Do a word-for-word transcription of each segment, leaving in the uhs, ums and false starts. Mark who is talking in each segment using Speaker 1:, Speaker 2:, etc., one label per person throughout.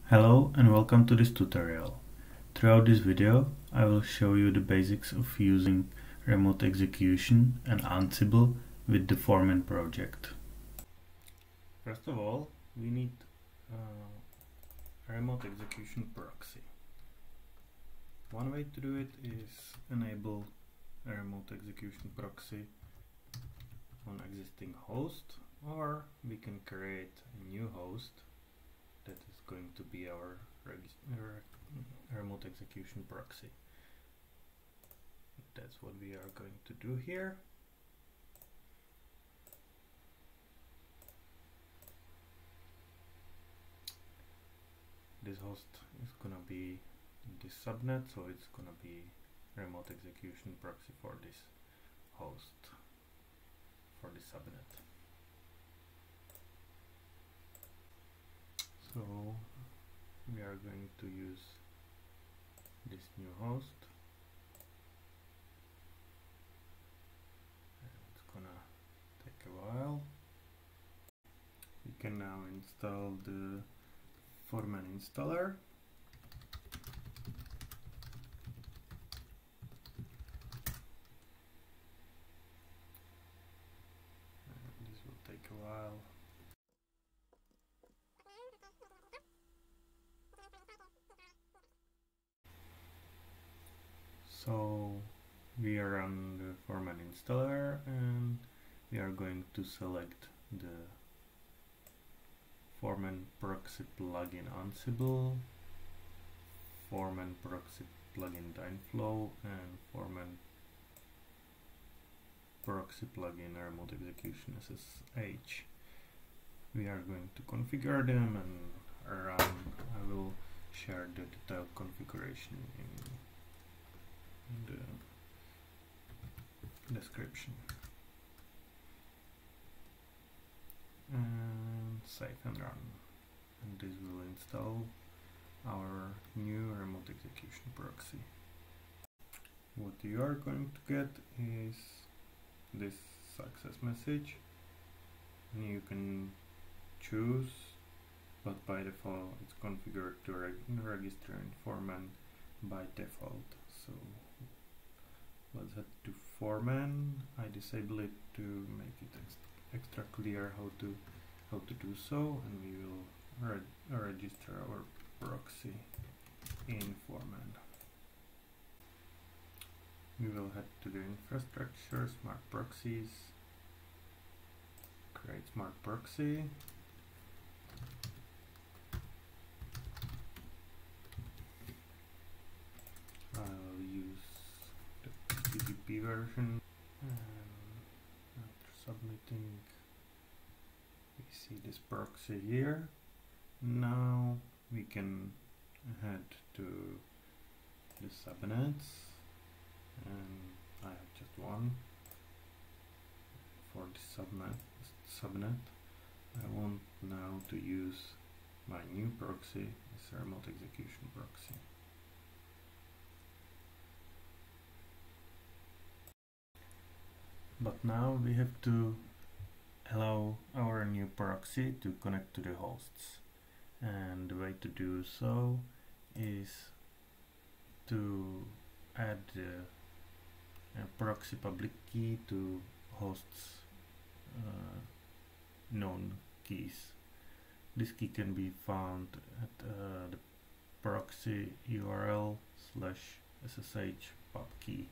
Speaker 1: Hello and welcome to this tutorial. Throughout this video I will show you the basics of using remote execution and Ansible with the Foreman project. First of all, we need uh, a remote execution proxy. One way to do it is enable a remote execution proxy on existing host, or we can create a new host that is going to be our remote execution proxy. That's what we are going to do here. This host is gonna be this subnet, so it's gonna be remote execution proxy for this host, for the subnet. So we are going to use this new host, and it's gonna take a while. We can now install the Foreman installer. And this will take a while. So we are on the Foreman installer and we are going to select the Foreman proxy plugin Ansible, Foreman proxy plugin Dynflow, and Foreman proxy plugin remote execution S S H. We are going to configure them and run. I will share the detailed configuration in the description. And save and run, and this will install our new remote execution proxy. What you are going to get is this success message, and you can choose, but by default it's configured to reg register in Foreman by default. So let's head to Foreman. I disable it to make it ex extra clear how to how to do so, and we will reg register our proxy in Foreman. We will head to the infrastructure, smart proxies, create smart proxy. I'll use the H T T P version, and after submitting we see this proxy here. Now we can head to the subnets, and I have just one for the subnet. subnet. I want now to use my new proxy, this remote execution proxy. But now we have to allow our new proxy to connect to the hosts, and the way to do so is to add the uh, proxy public key to hosts uh, known keys. This key can be found at uh, the proxy U R L slash ssh pub key.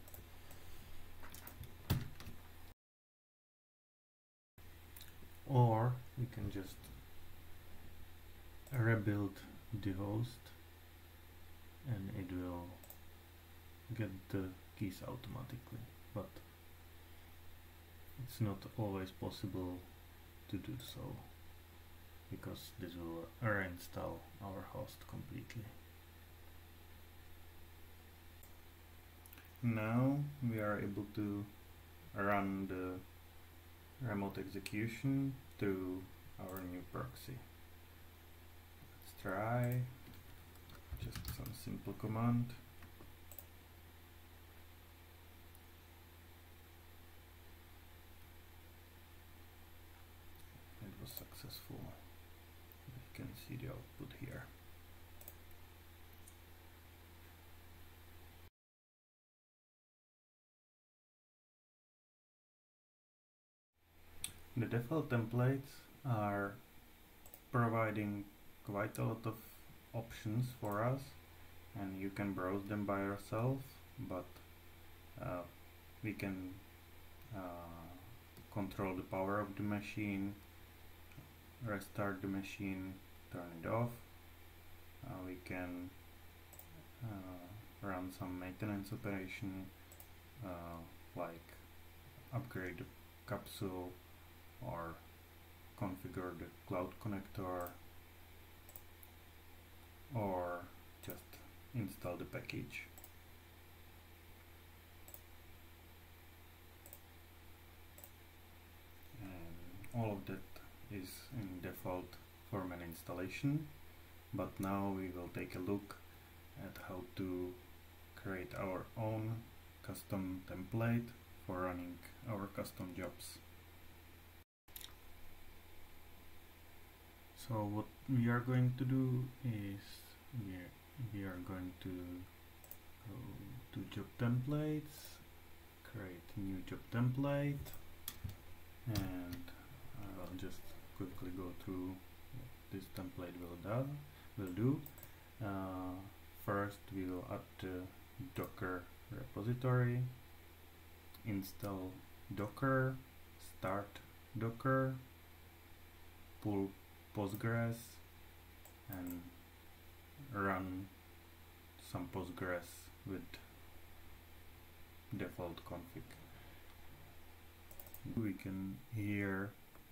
Speaker 1: Or we can just rebuild the host and it will get the keys automatically, but it's not always possible to do so because this will reinstall our host completely. Now we are able to run the remote execution through our new proxy. Let's try just some simple command. It was successful. You can see the output here. The default templates are providing quite a lot of options for us, and you can browse them by yourself, but uh, we can uh, control the power of the machine, restart the machine, turn it off. Uh, we can uh, run some maintenance operation uh, like upgrade the capsule or configure the cloud connector or just install the package. And all of that is in default Foreman installation, but now we will take a look at how to create our own custom template for running our custom jobs. So what we are going to do is we are, we are going to go to job templates, create new job template, and I'll just quickly go through what this template will do. Will do. Uh, first we will add the Docker repository, install Docker, start Docker, pull Postgres, and run some Postgres with default config. We can here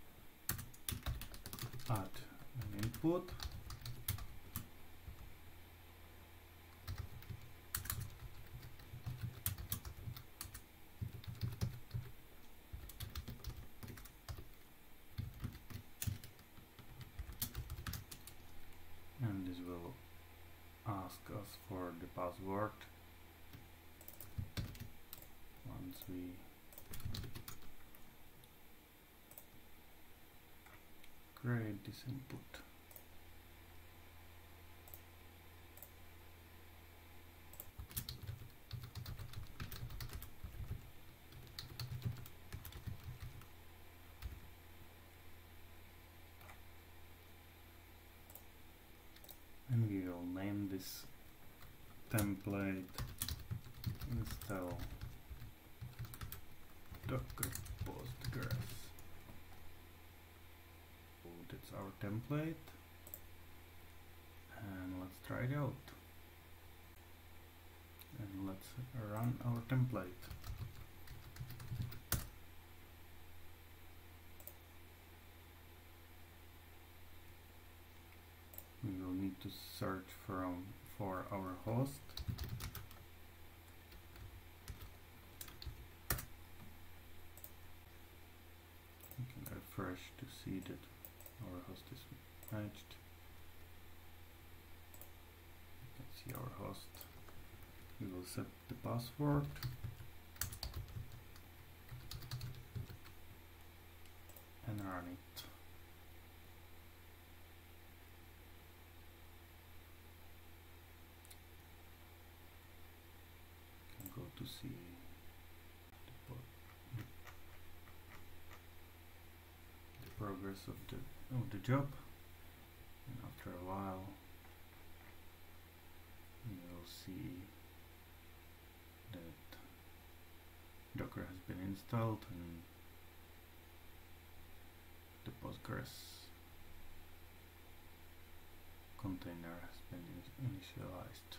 Speaker 1: add an input, and this will ask us for the password once we create this input. And we will name this template install Docker Postgres. So that's our template, and let's try it out. And let's run our template. We will need to search from for our host. We can refresh to see that our host is matched. You can see our host. We will set the password. And run it. Go to see the, the progress of the of the job, and after a while you will see that Docker has been installed and the Postgres container has been initialized.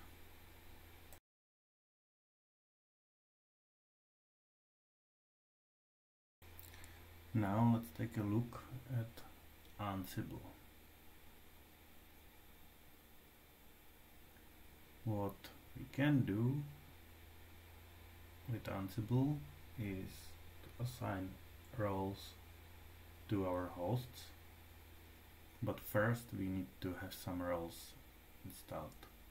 Speaker 1: Now let's take a look at Ansible. What we can do with Ansible is to assign roles to our hosts, but first we need to have some roles installed.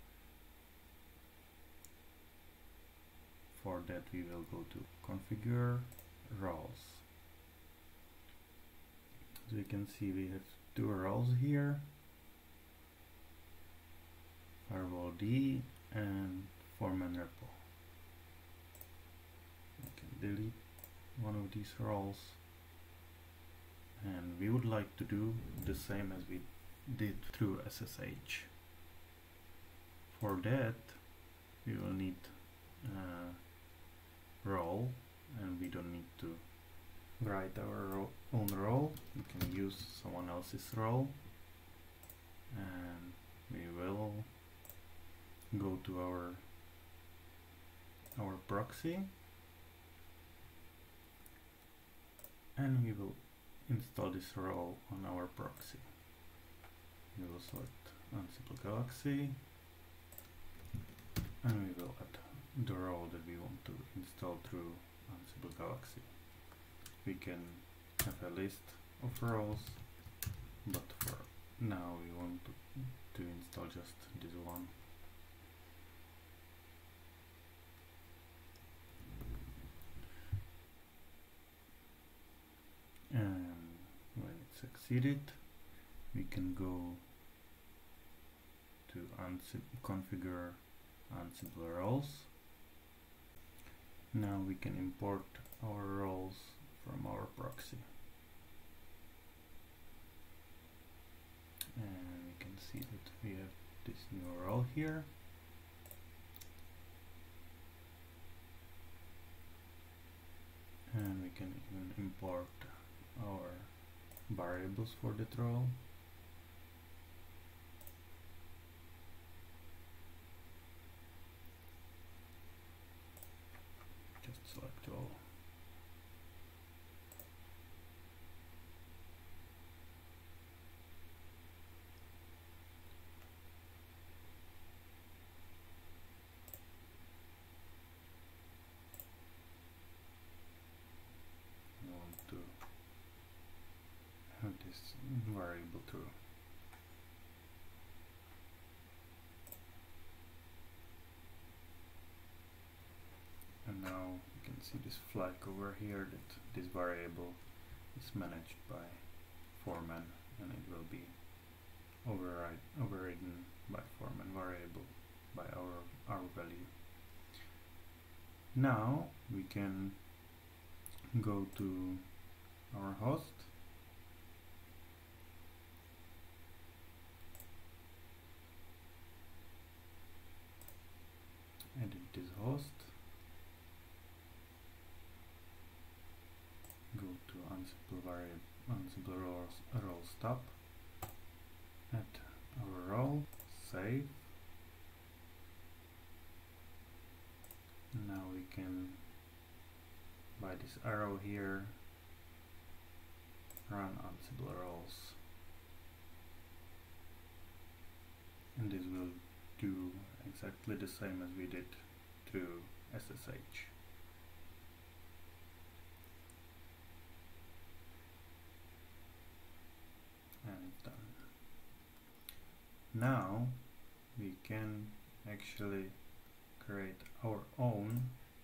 Speaker 1: For that we will go to configure roles. As we can see, we have two roles here, firewall D and Foreman Repo. We can delete one of these roles and we would like to do the same as we did through S S H. For that we will need a role, and we don't need to write our ro own role. We can use someone else's role, and we will go to our our proxy, and we will install this role on our proxy. We will select Ansible Galaxy, and we will add the role that we want to install through Ansible Galaxy. We can have a list of roles, but for now we want to, to install just this one. And when it's succeeded, we can go to Ansible, configure Ansible roles. Now we can import our roles from our proxy, and we can see that we have this new role here. And we can even import our variables for that role. Just select all. I want to have this variable true. And now you can see this flag over here that this variable is managed by Foreman, and it will be override, overridden by Foreman variable by our, our value. Now we can go to our host, edit this host, go to Ansible variable, Ansible roles, role stop, add our role, save. Now we can, by this arrow here, run Ansible roles, and this will do exactly the same as we did through S S H. And it's done. Now we can actually create our own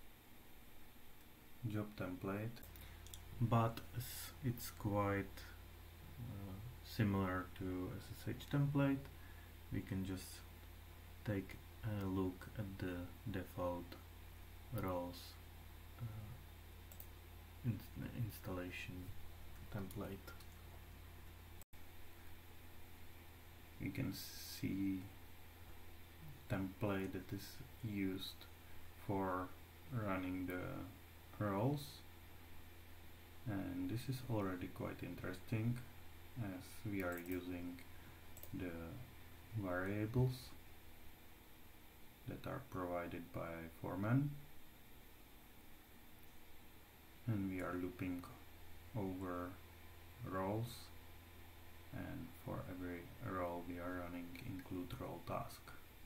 Speaker 1: job template, but it's quite uh, similar to S S H template. We can just take a look at the default roles uh, in installation template. You can see template that is used for running the roles, and this is already quite interesting as we are using the variables that are provided by Foreman, and we are looping over roles, and for every role we are running include role task.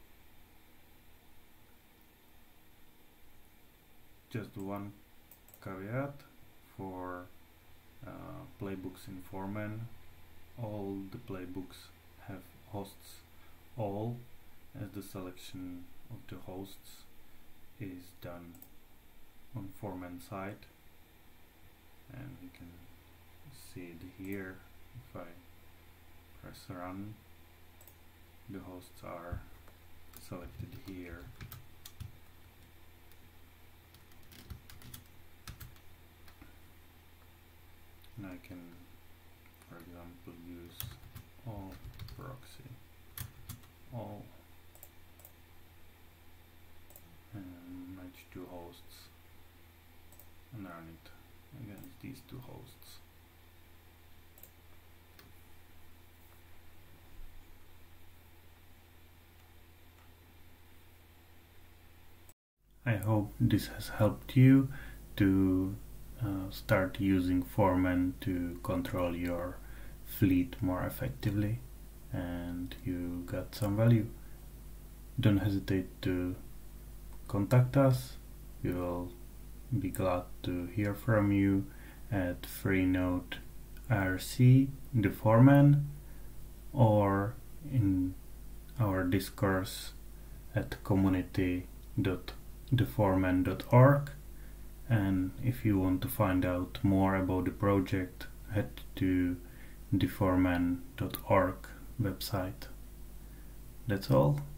Speaker 1: Just one caveat for uh, playbooks in Foreman: all the playbooks have hosts all, as the selection of the hosts is done on Foreman side, and you can see it here. If I press run, the hosts are selected here. And I can proxy all and match two hosts and run it against these two hosts. I hope this has helped you to uh, start using Foreman to control your fleet more effectively and you got some value. Don't hesitate to contact us. We will be glad to hear from you at Freenode R C, the Foreman, or in our discourse at community dot the foreman dot org. And if you want to find out more about the project, head to the foreman dot org website. That's all.